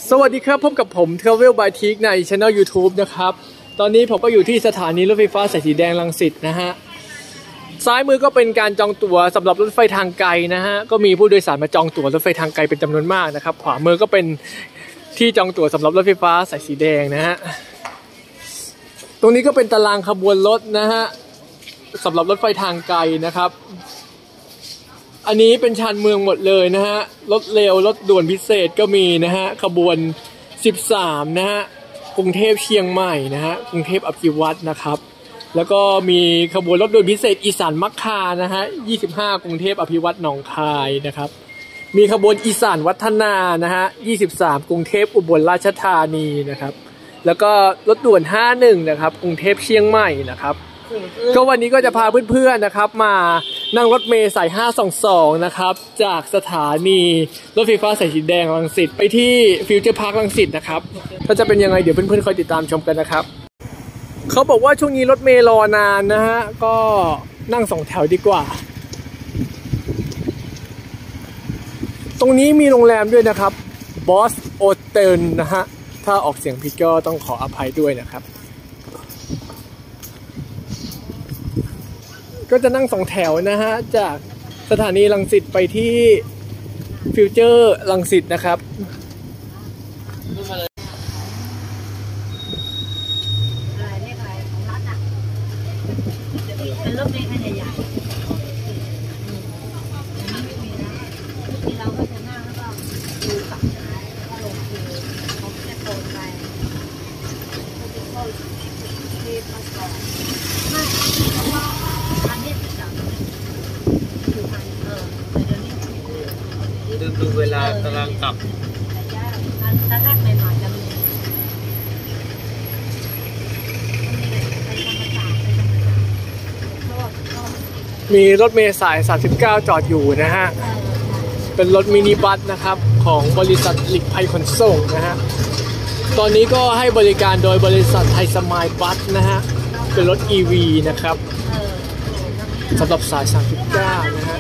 สวัสดีครับพบกับผม Travel by Tik ใน Channel YouTube นะครับตอนนี้ผมก็อยู่ที่สถานีรถไฟฟ้าสายสีแดงรังสิตนะฮะซ้ายมือก็เป็นการจองตั๋วสำหรับรถไฟทางไกลนะฮะก็มีผู้โดยสารมาจองตั๋วรถไฟทางไกลเป็นจำนวนมากนะครับขวามือก็เป็นที่จองตั๋วสำหรับรถไฟฟ้าสายสีแดงนะฮะตรงนี้ก็เป็นตารางขบวนรถนะฮะสำหรับรถไฟทางไกลนะครับอันนี้เป็นชานเมืองหมดเลยนะฮะรถเร็วรถด่วนพิเศษก็มีนะฮะขบวน13นะฮะกรุงเทพเชียงใหม่นะฮะกรุงเทพอภิวัตรนะครับแล้วก็มีขบวนรถด่วนพิเศษอีสานมัคคานะฮะ25กรุงเทพอภิวัตรหนองคายนะครับมีขบวนอีสานวัฒนานะฮะ23กรุงเทพอุบลราชธานีนะครับแล้วก็รถด่วน51นะครับกรุงเทพเชียงใหม่นะครับก็วันนี้ก็จะพาเพื่อนๆนะครับมานั่งรถเมล์สาย522นะครับจากสถานีรถไฟฟ้าสายสีแดงรังสิตไปที่ฟิวเจอร์พาร์ครังสิตนะครับถ้าจะเป็นยังไงเดี๋ยวเพื่อนๆคอยติดตามชมกันนะครับเขาบอกว่าช่วงนี้รถเมล์รอนานนะฮะก็นั่ง2แถวดีกว่าตรงนี้มีโรงแรมด้วยนะครับบอสโอเทลนะฮะถ้าออกเสียงผิดก็ต้องขออภัยด้วยนะครับก็จะนั่ง2แถวนะฮะจากสถานีรังสิตไปที่ฟิวเจอร์รังสิตนะครับเป็นรถเมล์ขนาดใหญ่เราก็จะนั่งแล้วก็ดูฝั่งซ้ายแล้วก็ลงคือเขาจะโอนไปเขาจะเข้าที่มาก่อนไม่แล้วก็อันนี้จะจับคือพันแต่เดี๋ยวนี้ดูเวลาตารางกลับแต่ยากตอนแรกใหม่ๆจะมีมีรถเมล์สาย39จอดอยู่นะฮะเป็นรถมินิบัสนะครับของบริษัทหลีกภัยขนส่งนะฮะตอนนี้ก็ให้บริการโดยบริษัทไทยสมายบัสนะฮะเป็นรถ EV นะครับสำหรับสาย39นะฮะ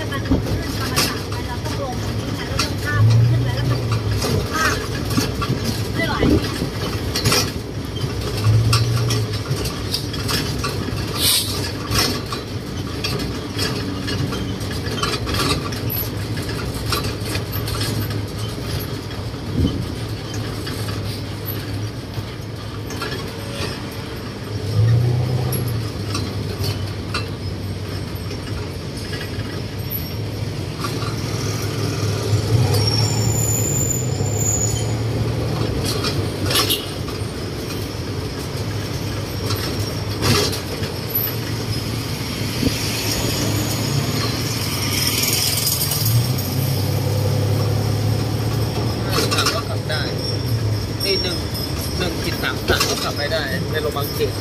1.33ก็ขับไม่ได้ในโรงพยาบาลเขต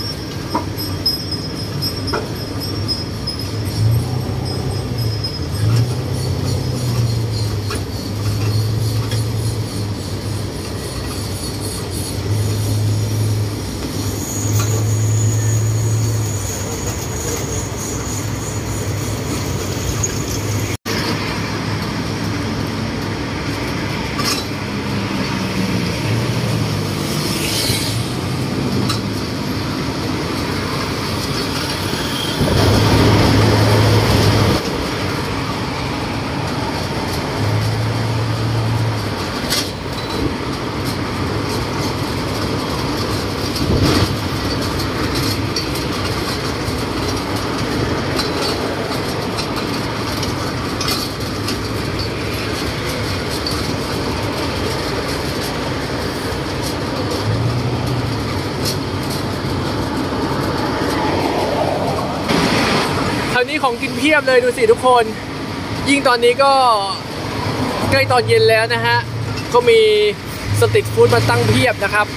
แถวนี้ของกินเพียบเลยดูสิทุกคนยิ่งตอนนี้ก็ใกล้ตอนเย็นแล้วนะฮะก็มีสตรีทฟู้ดมาตั้งเพียบนะครับ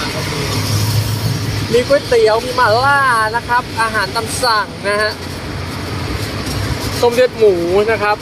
มีก๋วยเตี๋ยวมีหม่าล่านะครับอาหารตามสั่งนะฮะต้มเลือดหมูนะครับ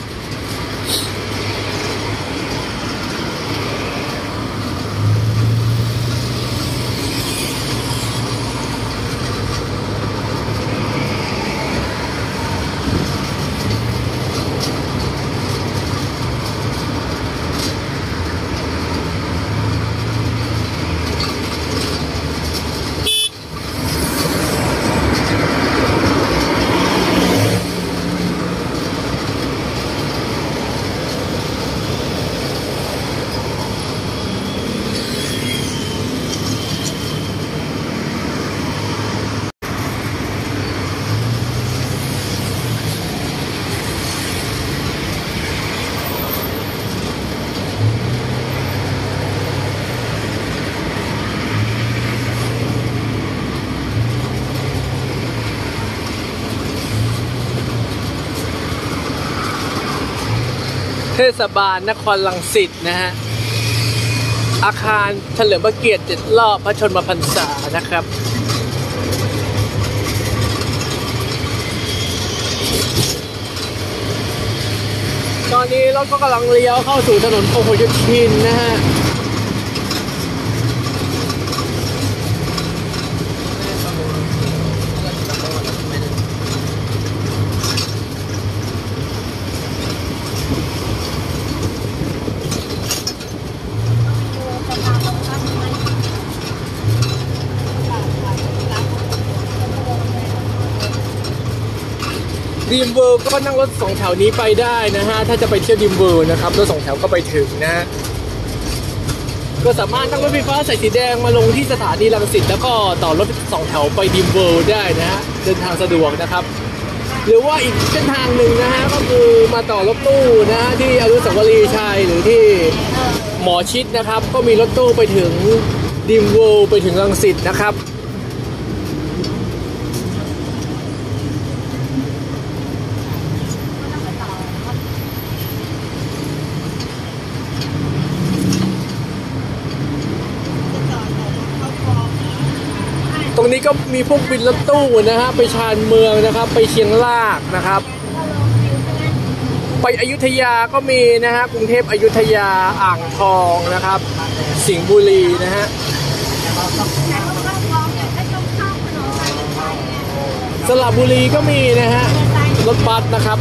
ศบาลนครรังสิตนะฮะอาคารเฉลิมพระเกียรติ7 รอบพระชนมพรรษานะครับตอนนี้รถก็กำลังเลี้ยวเข้าสู่ถนนพหลโยธินนะฮะดีมเวิร์ก็นั่งรถ2 แถวนี้ไปได้นะฮะถ้าจะไปเที่ยวดีมเวิร์นะครับรถ2 แถวก็ไปถึงนะฮะก็สามารถนั่งรถไฟฟ้าสายสีแดงมาลงที่สถานีรังสิตแล้วก็ต่อรถ2 แถวไปดีมเวิร์ได้นะฮะเดินทางสะดวกนะครับหรือว่าอีกเส้นทางหนึ่งนะฮะก็คือมาต่อรถตู้นะฮะที่อนุสาวรีย์ชัยหรือที่หมอชิดนะครับก็มีรถตู้ไปถึงดีมเวิร์ไปถึงรังสิตนะครับตรงนี้ก็มีพวกบินรถตู้นะฮะไปชานเมืองนะครับไปเชียงรากนะครับไปอยุธยาก็มีนะฮะกรุงเทพอยุธยาอ่างทองนะครับสิงห์บุรีนะฮะสระบุรีก็มีนะฮะรถบัสนะครับ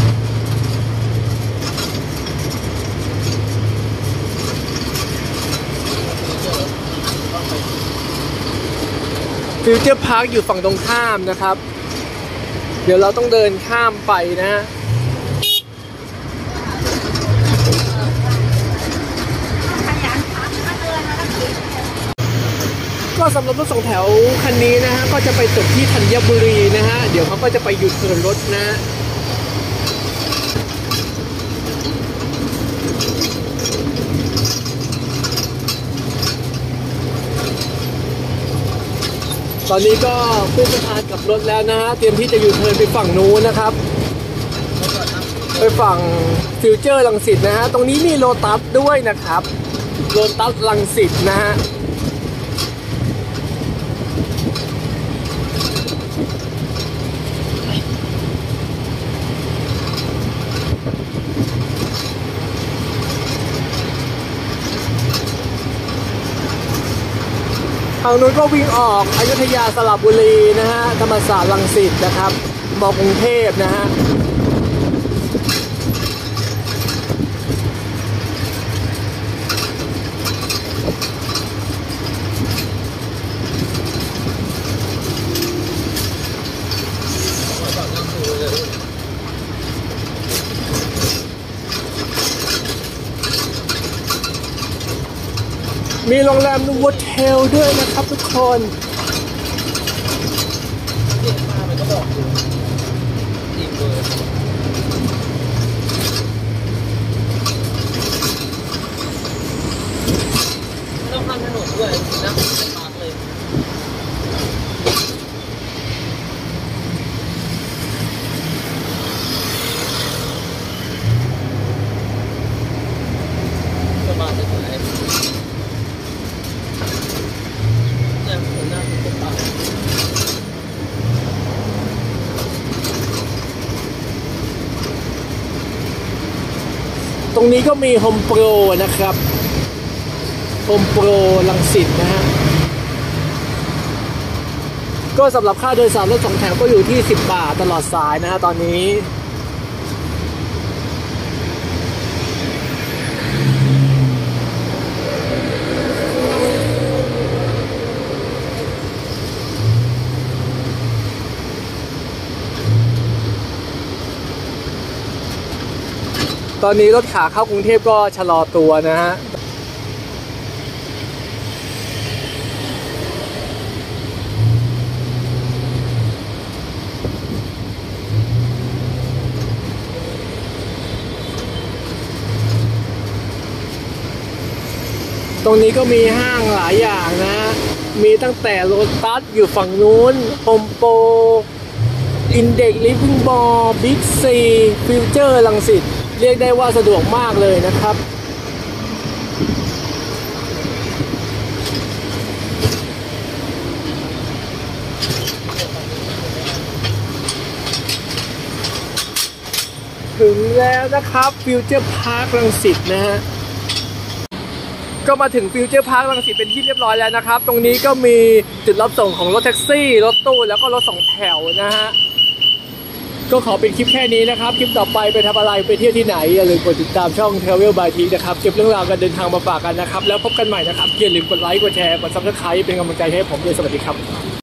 ฟิวเจอร์พาร์คอยู่ฝั่งตรงข้ามนะครับเดี๋ยวเราต้องเดินข้ามไปนะฮะก็สำหรับรถ2 แถวคันนี้นะฮะก็จะไปจบที่ธัญบุรีนะฮะเดี๋ยวเขาก็จะไปหยุดเทิร์นรถนะตอนนี้ก็ขึ้นสะพานกับรถแล้วนะฮะเตรียมที่จะอยู่เทิร์นไปฝั่งนู้นนะครับไปฝั่งฟิวเจอร์รังสิตนะฮะตรงนี้มีโลตัสด้วยนะครับโลตัสรังสิตนะฮะทางนู้นก็วิ่งออกอยุธยาสระบุรีนะฮะธรรมศาสตร์รังสิตนะครับมอกรุงเทพนะฮะมีโรงแรมนูโวเทลด้วยนะครับทุกคนมันก็บอกอยู่ดีเบอร์ต้องข้ามถนนด้วยนะเป็นปากเลยประมาณจะถึงไหนตรงนี้ก็มีโฮมโปรนะครับโฮมโปรรังสิตนะฮะก็สำหรับค่าโดยสารรถ2 แถวก็อยู่ที่10 บาทตลอดสายนะฮะตอนนี้ตอนนี้รถขาเข้ากรุงเทพก็ชะลอตัวนะฮะตรงนี้ก็มีห้างหลายอย่างนะมีตั้งแต่โลตัสอยู่ฝั่งนู้นโฮมโปรอินเด็กซ์ลิฟวิ่งบอลบิ๊กซีฟิวเจอร์รังสิตเรียกได้ว่าสะดวกมากเลยนะครับถึงแล้วนะครับฟิวเจอร์พาร์ครังสิตนะฮะก็มาถึงฟิวเจอร์พาร์ครังสิตเป็นที่เรียบร้อยแล้วนะครับตรงนี้ก็มีจุดรับส่งของรถแท็กซี่รถตู้แล้วก็รถ2แถวนะฮะก็ขอเป็นคลิปแค่นี้นะครับคลิปต่อไปไปทำอะไรไปเที่ยวที่ไหนอย่าลืมกดติดตามช่อง Travel by Tik นะครับเก็บเรื่องราวการเดินทางมาฝากกันนะครับแล้วพบกันใหม่นะครับอย่าลืมกดไลค์กดแชร์กด Subscribe เป็นกำลังใจให้ผมด้วยสวัสดีครับ